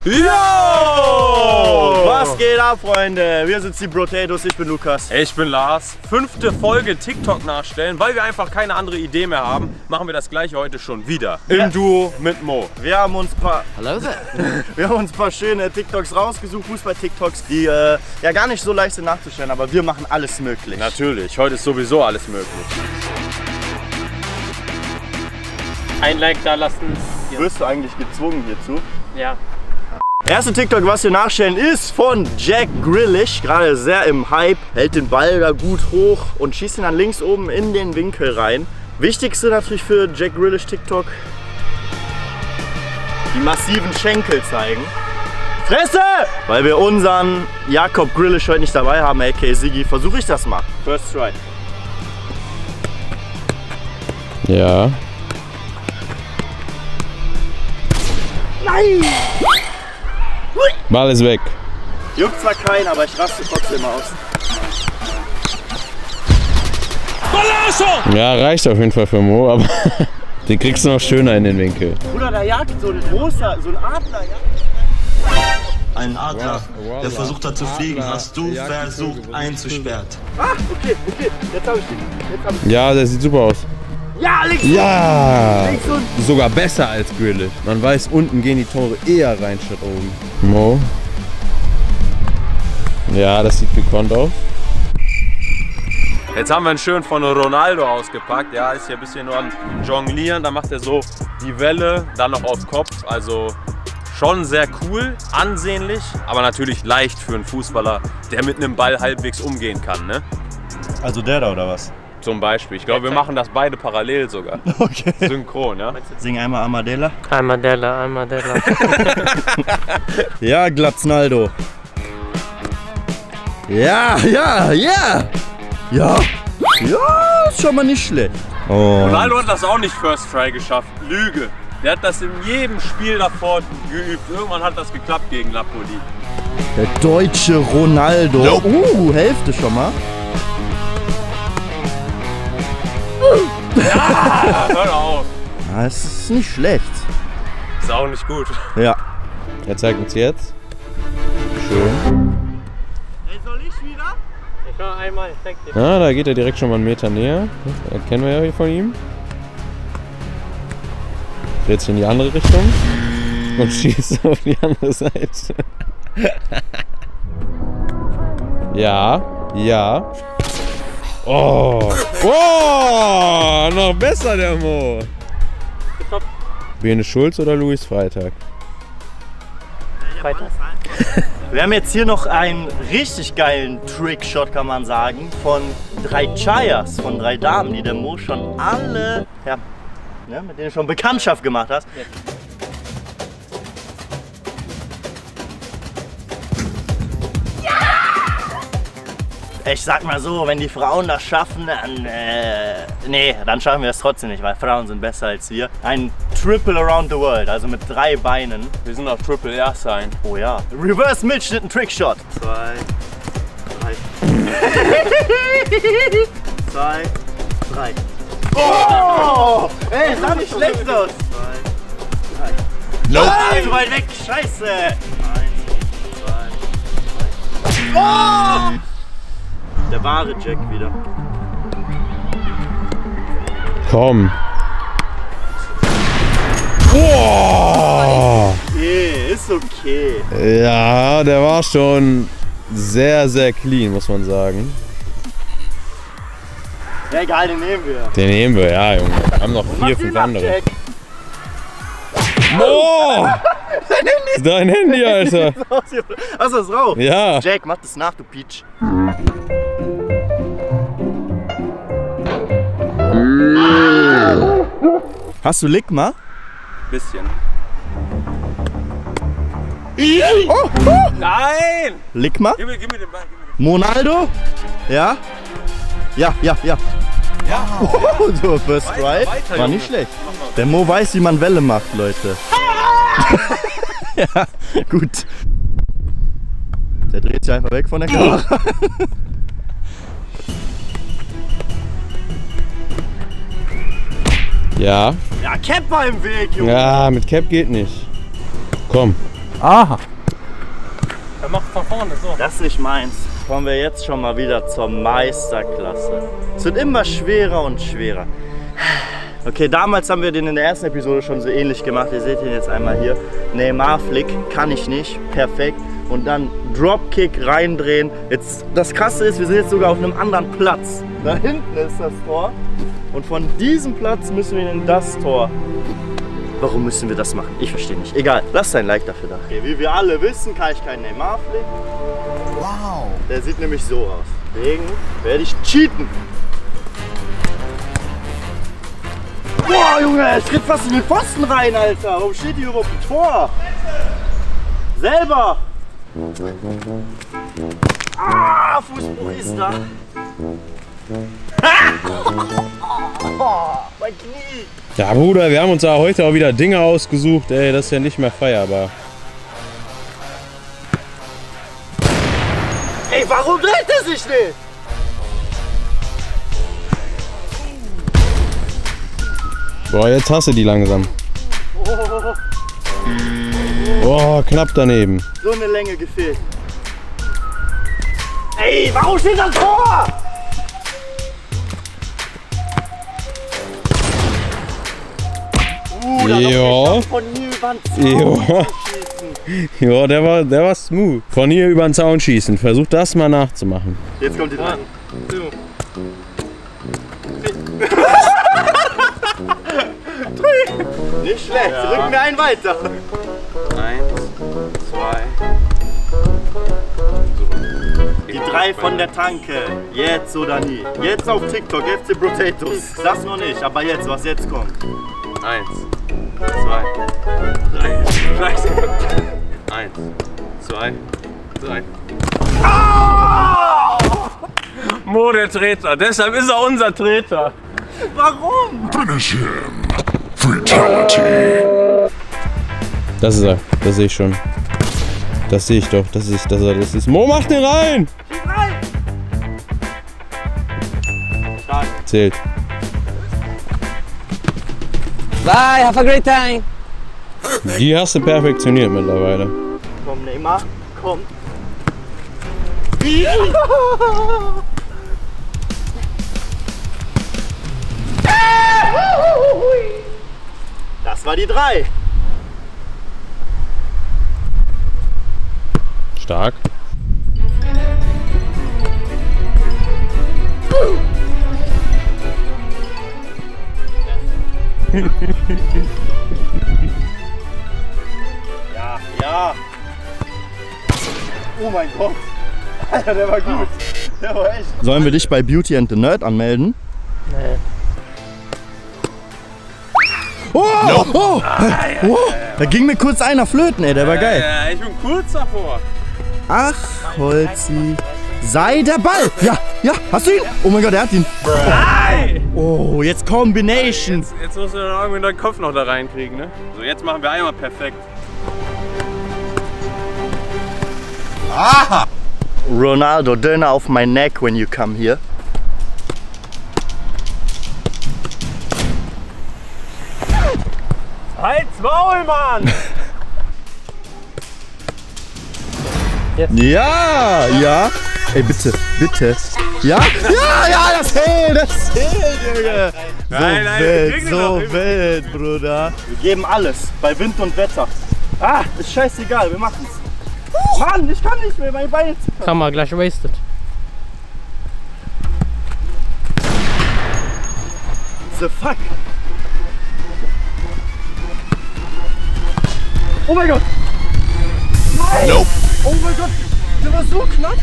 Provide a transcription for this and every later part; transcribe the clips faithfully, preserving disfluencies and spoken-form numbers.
Yo! Was geht ab, Freunde? Wir sind die Brotatos, ich bin Lukas. Ich bin Lars. Fünfte Folge TikTok nachstellen. Weil wir einfach keine andere Idee mehr haben, machen wir das gleiche heute schon wieder. Im Ja. Duo mit Mo. Wir haben uns ein paar, Hallo there. wir haben uns ein paar schöne TikToks rausgesucht, Fußball-TikToks, die äh, ja gar nicht so leicht sind nachzustellen, aber wir machen alles möglich. Natürlich, heute ist sowieso alles möglich. Ein Like da lassen. Ja. Wirst du eigentlich gezwungen hierzu? Ja. Erste TikTok, was wir nachstellen, ist von Jack Grealish. Gerade sehr im Hype, hält den Ball da gut hoch und schießt ihn dann links oben in den Winkel rein. Wichtigste natürlich für Jack Grealish TikTok: die massiven Schenkel zeigen. Fresse! Weil wir unseren Jakob Grealish heute nicht dabei haben, aka Siggi, versuche ich das mal. First try. Ja. Nein! Ball ist weg. Juckt zwar keinen, aber ich raste trotzdem aus. Ja, reicht auf jeden Fall für Mo, aber den kriegst du noch schöner in den Winkel. Bruder, da jagt so ein großer, so ein Adler. Ein Adler, Wow, der wow. versucht hat zu fliegen, Adler, hast du Jagd- versucht einzusperrt. Ah, okay, okay, jetzt hab ich den. Jetzt hab ich Ja, der sieht super aus. den. Ja, links! Ja! Links und Sogar besser als Grealish. Man weiß, unten gehen die Tore eher rein statt oben. Mo. Ja, das sieht gekonnt aus. Jetzt haben wir einen schön von Ronaldo ausgepackt. Ja, ist hier ein bisschen nur am Jonglieren. Da macht er so die Welle, dann noch auf Kopf. Also schon sehr cool, ansehnlich, aber natürlich leicht für einen Fußballer, der mit einem Ball halbwegs umgehen kann. Ne? Also der da oder was? Zum Beispiel. Ich glaube, wir machen das beide parallel sogar. Okay. Synchron, ja? Sing einmal Amadella. Einmal Della, einmal Della. Ja, Glatznaldo. Ja, ja, ja. Ja. Ja, ist schon mal nicht schlecht. Oh. Ronaldo hat das auch nicht First Try geschafft. Lüge. Der hat das in jedem Spiel davor geübt. Irgendwann hat das geklappt gegen Napoli. Der deutsche Ronaldo. Nope. Uh, Hälfte schon mal. Ja, hör auf. Ja, es ist nicht schlecht. Ist auch nicht gut. Ja. Er zeigt uns jetzt. Schön. Ey, soll ich wieder? Ich war einmal, ich zeig dir. Ja, da geht er direkt schon mal einen Meter näher. Das kennen wir ja hier von ihm. Dreht sich in die andere Richtung und schießt auf die andere Seite. Ja, ja. Oh, oh, noch besser der Mo. Gestoppt. Bene Schulz oder Luis Freitag? Weiter. Wir haben jetzt hier noch einen richtig geilen Trickshot, kann man sagen, von drei Chayas, von drei Damen, die der Mo schon alle, ja, ne, mit denen du schon Bekanntschaft gemacht hast. Ja. Ich sag mal so, wenn die Frauen das schaffen, dann, äh, nee, dann schaffen wir es trotzdem nicht, weil Frauen sind besser als wir. Ein Triple Around the World, also mit drei Beinen. Wir sind auf Triple R sein. Oh ja. Reverse Mitschnitt, ein Trickshot. Zwei, drei. Zwei, drei. Oh! Ey, das sah nicht schlecht aus. Zwei, drei. Nope. Nein, zu weit weg, scheiße. Eins, zwei, drei. Oh! Der wahre Jack wieder. Komm. Oh! Okay, ist okay. Ja, der war schon sehr, sehr clean, muss man sagen. Ja, egal, den nehmen wir. Den nehmen wir, ja, Junge. Wir haben noch Mach vier, den fünf ab, andere. Jack. Oh! Dein Handy, Alter. Hast du das drauf? Ja. Jack, mach das nach, du Peach. Hast du Ligma? Bisschen. Oh, oh. Nein! Ligma? Gib mir, gib mir den Ball, gib mir den Monaldo? Ja? Ja, ja, ja. Ja. Oh, so, First Weiter, Try. weiter, War Junge. nicht schlecht. Der Mo weiß, wie man Welle macht, Leute. Ja, gut. Der dreht sich einfach weg von der Kamera. Ja. Ja, Cap war im Weg, Junge. Ja, mit Cap geht nicht. Komm. Aha. Er macht von vorne so. Das ist nicht meins. Kommen wir jetzt schon mal wieder zur Meisterklasse. Es wird immer schwerer und schwerer. Okay, damals haben wir den in der ersten Episode schon so ähnlich gemacht. Ihr seht ihn jetzt einmal hier. Neymar-Flick kann ich nicht. Perfekt. Und dann Dropkick reindrehen. Jetzt, das Krasse ist, wir sind jetzt sogar auf einem anderen Platz. Da hinten ist das Tor. Und von diesem Platz müssen wir in das Tor. Warum müssen wir das machen? Ich verstehe nicht. Egal, lasst ein Like dafür da. Okay, wie wir alle wissen, kann ich keinen Neymar-Flick. Wow. Der sieht nämlich so aus. Deswegen werde ich cheaten. Boah, Junge, er tritt fast in den Pfosten rein, Alter. Warum steht hier überhaupt ein Tor? Selber. Ah, Fußball ist da. Oh, mein Knie. Ja, Bruder, wir haben uns ja heute auch wieder Dinge ausgesucht. Ey, das ist ja nicht mehr feierbar. Ey, warum dreht er sich nicht? Boah, jetzt hasse die langsam. Boah, knapp daneben. So eine Länge gefehlt. Ey, warum steht das Tor? Uh, da ja. von hier über den Zaun Ja. schießen. Ja, der war, der war smooth. Von hier über den Zaun schießen. Versuch das mal nachzumachen. Jetzt kommt die dran. Nicht schlecht, Ja. rücken wir einen weiter. Eins, zwei. Die drei von der Tanke. Jetzt oder nie. Jetzt auf TikTok, F C Potatoes. Das noch nicht, aber jetzt, was jetzt kommt. Eins, zwei, drei. Scheiße. Eins, zwei, drei. Ah! Mo, der Treter. Deshalb ist er unser Treter. Warum? Das ist er. Das sehe ich schon. Das sehe ich doch. Das ist, das ist, das ist. Mo, mach den rein! Schieß rein! Stark. Zählt. Bye, have a great time. Die hast du perfektioniert mittlerweile. Komm, Neymar, komm. Das war die drei. Stark. Ja, ja. Oh mein Gott. Alter, der war gut. Der war echt. Sollen wir dich bei Beauty and the Nerd anmelden? Nee. Oh, oh, oh, da ging mir kurz einer flöten, ey, der war geil. Ja, ich bin kurz davor. Ach, Holzi. Sei der Ball. Ja, ja, hast du ihn? Oh mein Gott, er hat ihn. Oh, jetzt Combinations. Jetzt, jetzt musst du dann irgendwie deinen Kopf noch da reinkriegen, ne? So, jetzt machen wir einmal perfekt. Ronaldo, Döner auf my neck when you come here. Halt's Maul, Mann! Ja, ja. Ey, bitte, bitte. Ja, ja, ja, das zählt, das zählt, Junge. So Nein, nein, wir wild, kriegen so den noch. wild, Bruder. Wir geben alles, bei Wind und Wetter. Ah, ist scheißegal, wir machen's. Mann, ich kann nicht mehr, meine Beine zittern. Kann man gleich wasted. The fuck? Oh mein Gott! Nein! Nope. Oh mein Gott! Der war so knapp!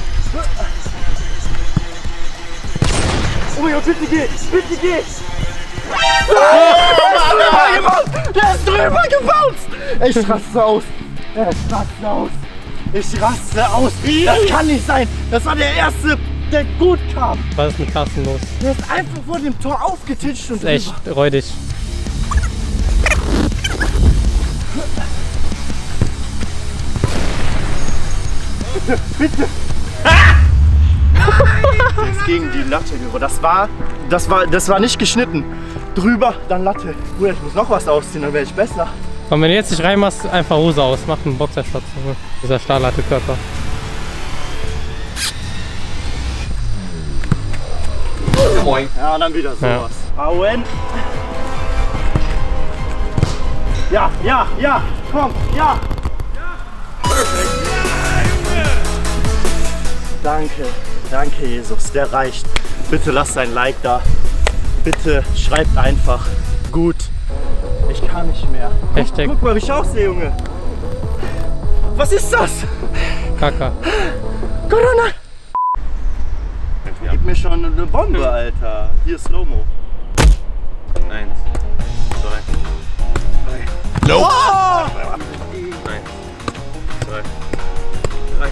Oh mein Gott, bitte geh! Bitte geh! Nein, der ist drüber gebounced! Ich raste aus! Ich raste aus! Ich raste aus! Das kann nicht sein! Das war der erste, der gut kam! Was ist mit Carsten los? Der ist einfach vor dem Tor aufgetitscht und Ist echt räudig. Bitte! Jetzt gegen die Latte, Junge. Das war, das war, das war nicht geschnitten. Drüber, dann Latte. Bruder, ich muss noch was ausziehen, dann werde ich besser. Und wenn du jetzt nicht reinmachst, einfach Hose aus, mach einen Boxershot. Dieser stahlharte Körper. Moin. Ja, und dann wieder sowas. Auen. Ja, ja, ja, komm, ja. Danke, danke Jesus, der reicht. Bitte lasst ein Like da. Bitte schreibt einfach gut. Ich kann nicht mehr. Hashtag. Guck mal, wie ich aussehe, Junge. Was ist das? Kaka. Corona. Gib mir schon eine Bombe, Alter. Hier Slow-Mo. Eins, zwei, drei. No. Oh! Eins, zwei, drei.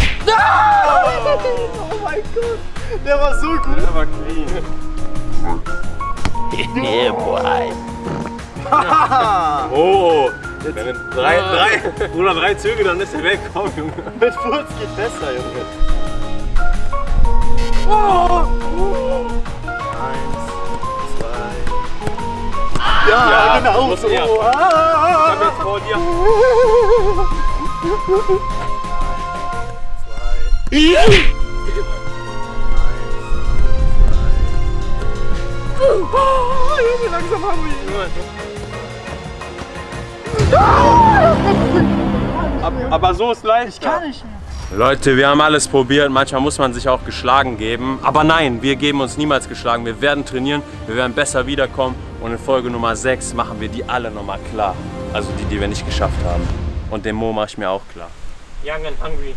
Oh mein Gott, der war so gut. Der war clean. Yeah, boy. Oh, wenn wir drei, drei, Bruder, drei Züge, dann ist er weg. Komm, Junge. Mit Furz geht besser, Junge. Oh. Eins, zwei. Ja, Ja, genau muss so. er. Ich Ah. hab jetzt vor dir. Zwei. Oh, Junge, langsam haben wir ihn. Aber so ist leicht. Ich kann nicht mehr. Leute, wir haben alles probiert. Manchmal muss man sich auch geschlagen geben. Aber nein, wir geben uns niemals geschlagen. Wir werden trainieren, wir werden besser wiederkommen. Und in Folge Nummer sechs machen wir die alle nochmal klar. Also die, die wir nicht geschafft haben. Und den Mo mache ich mir auch klar. Young and hungry.